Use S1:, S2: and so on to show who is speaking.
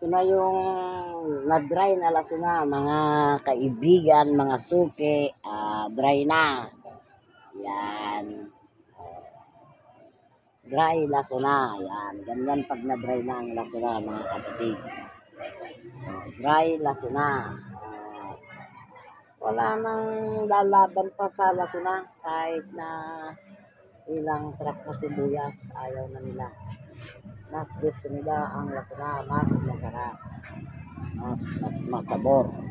S1: Ito na yung na-dry na lasuna, mga kaibigan, mga suki, dry na. Yan. Dry lasuna. Yan. Ganyan pag na-dry na ang lasuna, mga kapatid. Dry lasuna. Wala nang lalaban pa sa lasuna kahit na ilang truck na sibuyas, ayaw na nila. Mas gusto nila ang lasuna, mas masarap, mas masabor.